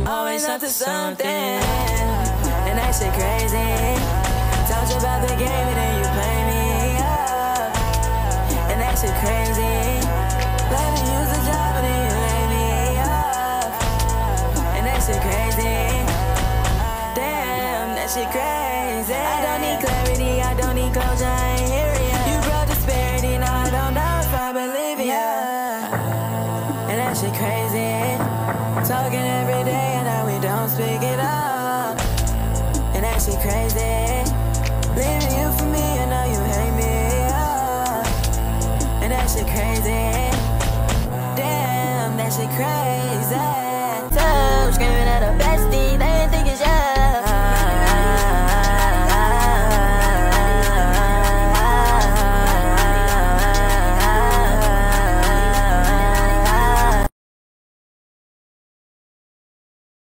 always up to something, and that shit crazy. Talk about the game and then you play me up, and that shit crazy. Let me use the job and then you lay me up, and that shit crazy. Damn, that shit crazy. I don't need clarity, I don't need closure, I ain't hearing ya. You brought disparity, now I don't know if I believe ya. And that shit crazy. Talking every day and now we don't speak it.